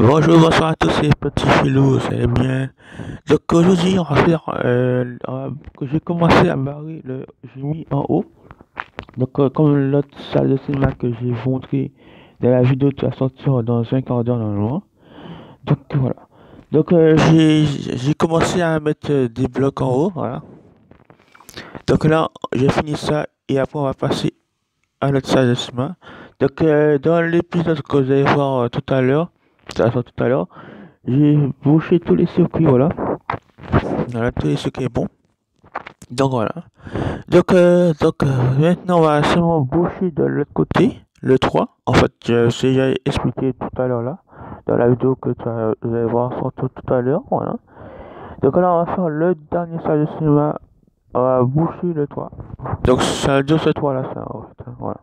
Bonjour, bonsoir à tous ces petits filous, vous allez bien? Donc aujourd'hui, on va faire que j'ai commencé à barrer j'ai mis en haut. Donc comme l'autre salle de cinéma que j'ai montré dans la vidéo qui va sortir dans un quart d'heure normalement. Donc voilà. Donc j'ai commencé à mettre des blocs en haut, voilà. Donc là, j'ai fini ça et après on va passer à notre salle de cinéma. Donc dans l'épisode que vous allez voir tout à l'heure, ça sort tout à l'heure. J'ai bouché tous les circuits, voilà. Voilà, tous les circuits bons. Donc voilà. Maintenant, on va seulement boucher de l'autre côté, le 3. En fait, j'ai déjà expliqué tout à l'heure là, dans la vidéo que vous allez voir surtout tout à l'heure, voilà. Donc là, on va faire le dernier salle de cinéma. On va boucher le 3. Donc ça dure ce 3 là, ça, en fait, voilà.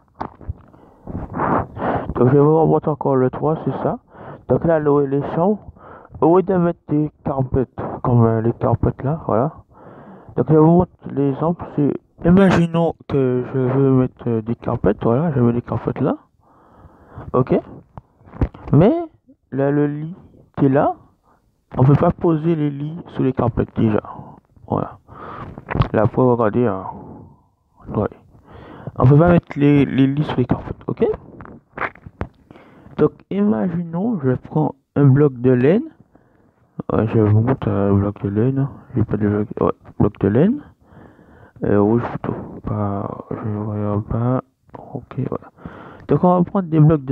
Donc je vais vous remontrer encore le 3, c'est ça. Donc là, les chambres. Au lieu de mettre des carpettes, comme les carpettes là, voilà. Donc je vous montre l'exemple, c'est, imaginons que je veux mettre des carpettes, voilà, je mets des carpettes là, ok. Mais là, le lit qui est là, on peut pas poser les lits sous les carpettes déjà, voilà. Là, pour regarder, hein. Ouais. On peut pas mettre les lits sous les carpettes, ok. Donc imaginons, je prends un bloc de laine. Ouais, je vous montre un bloc de laine. J'ai pas de bloc, ouais, bloc de laine. Rouge plutôt. Pas, je regarde pas. Ok, voilà. Donc on va prendre des blocs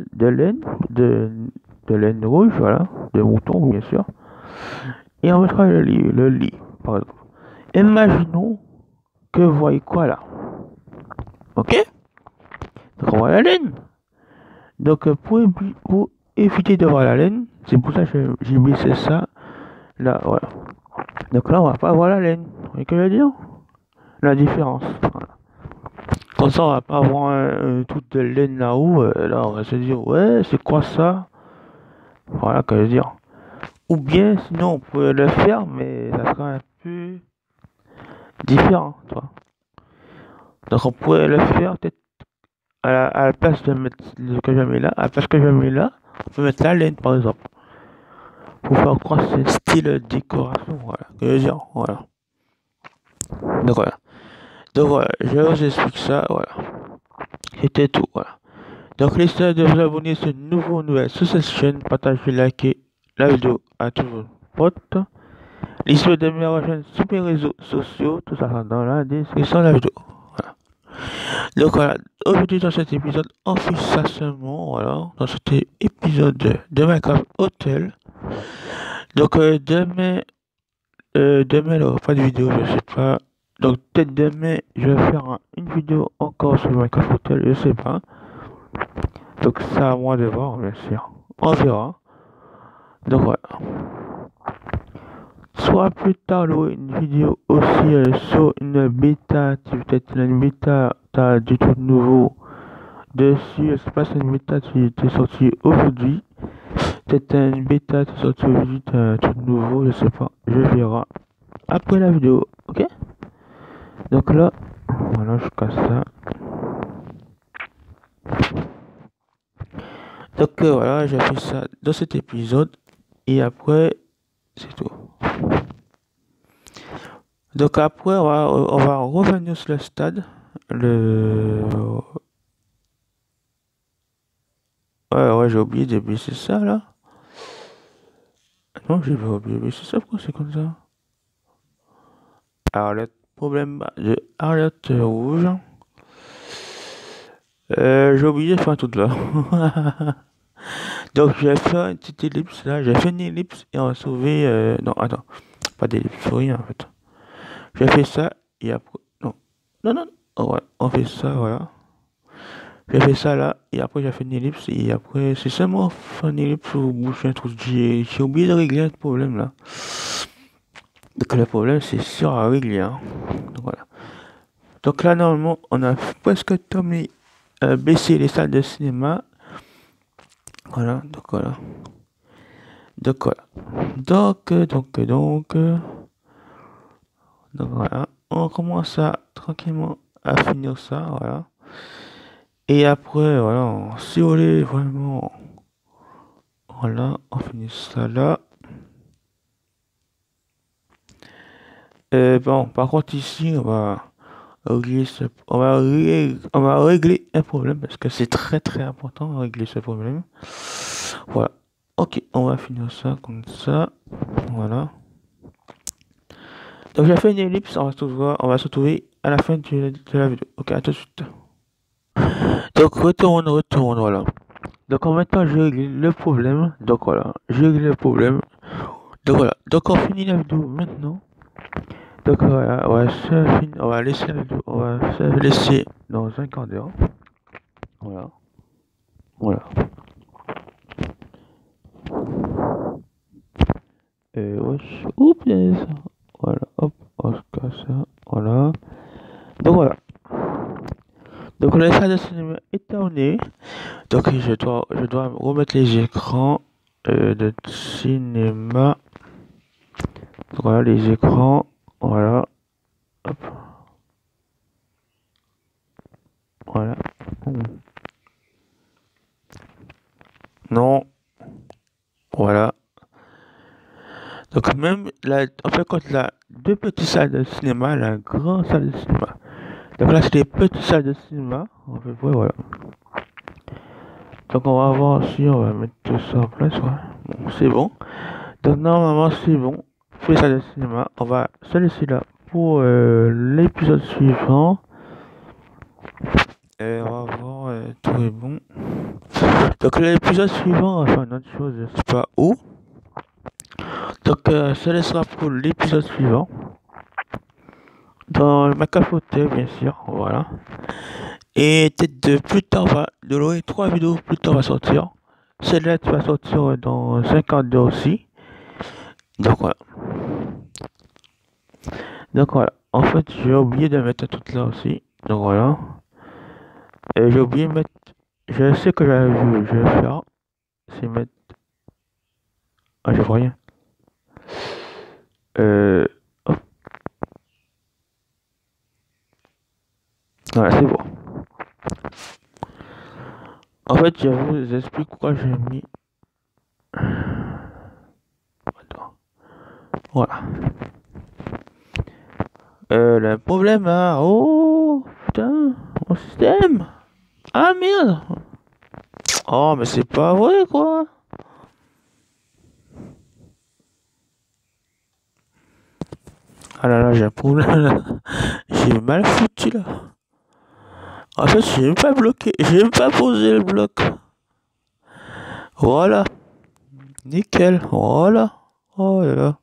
de laine rouge, voilà, de mouton bien sûr. Et on mettra le lit, par exemple. Imaginons que vous voyez quoi là. Ok. Donc on voit la laine. Donc pour éviter de voir la laine, c'est pour ça que j'ai baissé ça là, voilà. Donc là on va pas voir la laine. Vous voyez ce que je veux dire? La différence. Voilà. Comme ça, on va pas avoir un truc de laine là-haut. Là, on va se dire, ouais, c'est quoi ça? Voilà, que je veux dire. Ou bien, sinon, on pourrait le faire, mais ça sera un peu différent, toi. Donc, on pourrait le faire peut-être à la place de mettre ce que je mets là. À la place que je mets là, on peut mettre la laine, par exemple. Pour faire croire que c'est style décoration, voilà. Que je veux dire, voilà. Donc, voilà. Donc, voilà, je vous explique ça, voilà. C'était tout, voilà. Donc, n'hésitez de vous abonner sur une nouvelle sur cette chaîne, partagez, likez la vidéo à tous vos potes. N'hésitez de me rejoindre sur mes réseaux sociaux, tout ça dans la description de la vidéo. Voilà. Donc voilà, aujourd'hui dans cet épisode, on fait ça seulement, voilà, dans cet épisode de Minecraft Hotel. Donc demain, il n'y aura pas de vidéo, je sais pas. Donc peut-être demain, je vais faire une vidéo encore sur Minecraft Hotel, je sais pas. Donc c'est à moi de voir, bien sûr. On verra. Donc voilà. Soit plus tard, une vidéo aussi sur une bêta, peut-être une bêta, t'as du tout nouveau dessus. Je sais pas si une bêta qui est sortie aujourd'hui. Peut-être une bêta qui est sortie aujourd'hui, t'as tout nouveau, je sais pas. Je verrai après la vidéo, ok? Donc là, voilà, je casse ça. Donc voilà, j'ai fait ça dans cet épisode. Et après, c'est tout. Donc après, on va revenir sur le stade. Ouais, j'ai oublié de baisser ça là. Non, j'ai pas oublié de baisser ça, pourquoi c'est comme ça? Alerte, problème de alerte rouge. J'ai oublié de faire tout là. Donc j'ai fait une petite ellipse là, j'ai fait une ellipse et on va sauver. Non, attends, pas d'ellipse, rien en fait. J'ai fait ça et après. Non, non, non, oh, ouais, on fait ça, voilà. J'ai fait ça là et après j'ai fait une ellipse et après c'est seulement faire une ellipse pour boucher un truc. J'ai oublié de régler un problème là. Donc le problème c'est sûr à régler, hein. Donc voilà. Donc là normalement on a presque terminé baisser les salles de cinéma. Voilà, donc voilà. Donc voilà. Donc voilà. On commence à tranquillement à finir ça, voilà. Et après, voilà, si vous voulez vraiment, Voilà, on finit ça là. Bon, par contre ici, on va régler un problème parce que c'est très très important de régler ce problème. Voilà. Ok, on va finir ça comme ça. Voilà. Donc j'ai fait une ellipse, on va se retrouver à la fin de la vidéo. Ok, à tout de suite. Donc retourne, voilà. Donc en même temps, j'ai réglé le problème. Donc voilà, j'ai réglé le problème. Donc voilà, donc on finit la vidéo maintenant. Donc voilà, on va laisser la vidéo, on va se laisser dans un quart d'heure. Voilà, voilà. Wesh, oups, ça. Voilà, hop, on se casse ça, voilà. Donc voilà. Donc la salle de cinéma est terminée. Donc je dois remettre les écrans de cinéma. Donc voilà les écrans, voilà. Hop. Voilà. Non. Voilà. Donc même là, en fait, quand il y a deux petites salles de cinéma, la grande salle de cinéma. Donc là, c'est des petites salles de cinéma. En fait, ouais, voilà. Donc on va voir si on va mettre tout ça en place. Ouais. Bon, c'est bon. Donc normalement, c'est bon. Pour les salles de cinéma, on va se laisser là pour l'épisode suivant. Et on va voir, tout est bon. Donc l'épisode suivant, on va faire une autre chose, je sais pas où. Donc ça laissera pour l'épisode suivant. Dans ma fauteuil, bien sûr, voilà. Et peut-être de plus tard, de l'autre 3 vidéos plus tard va sortir. Celle-là tu vas sortir dans 52 aussi. Donc voilà. Donc voilà. En fait, j'ai oublié de mettre toutes là aussi. Donc voilà. Et j'ai oublié de mettre. Je sais que je vais faire. C'est mettre. Ah, je vois rien. Hop. Voilà, c'est bon. En fait, je vous explique pourquoi j'ai mis. Attends. Voilà. Le problème, hein. Oh, putain, mon système. Ah merde. Oh, mais c'est pas vrai, quoi. Ah là là, j'ai un problème, là. J'ai mal foutu, là. En fait, j'ai même pas bloqué. J'ai même pas posé le bloc. Voilà. Nickel. Voilà. Oh là là.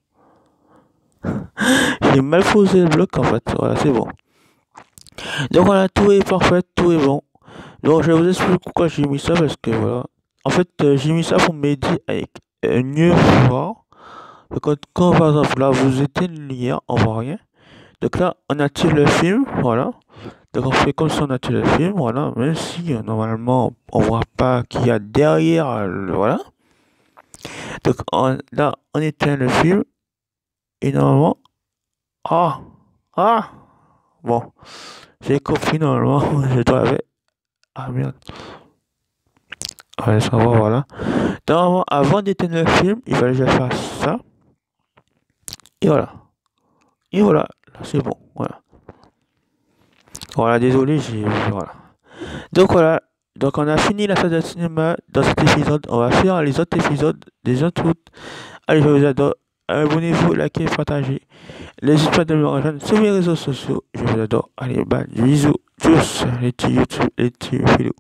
J'ai mal posé le bloc, en fait. Voilà, c'est bon. Donc voilà, tout est parfait, tout est bon. Donc je vais vous expliquer pourquoi j'ai mis ça, parce que voilà. En fait, j'ai mis ça pour m'aider avec mieux voir. Quand par exemple là vous éteignez une lumière, on voit rien. Donc là, on attire le film, voilà. Donc on fait comme si on attire le film, voilà. Même si normalement on voit pas qu'il y a derrière, voilà. Donc là, on éteint le film et normalement, ah, ah, bon, j'ai compris normalement, je dois avec, ah merde. Allez, ça va, voilà. Normalement, avant d'éteindre le film, il fallait que je fasse ça. Et voilà. Et voilà, là c'est bon, voilà. Voilà, désolé, voilà. Donc voilà, donc on a fini la salle de cinéma dans cet épisode. On va faire les autres épisodes des autres routes. Allez, je vous adore. Abonnez-vous, likez, partagez. N'hésitez pas de me rejoindre sur mes réseaux sociaux. Je vous adore. Allez, bye, bisous. Tchuss, les petits YouTube, les petits vidéos.